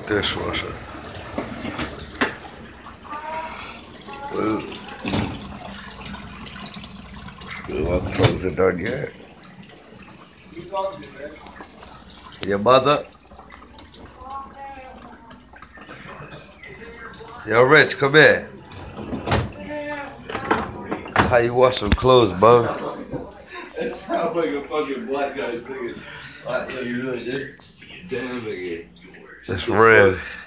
Dishwasher. My clothes are done yet. You talking to, man? Your mother? Yo, Rich, come here. How you wash some clothes, bro? That sounds like a fucking black guy singing. You know, damn again. That's real.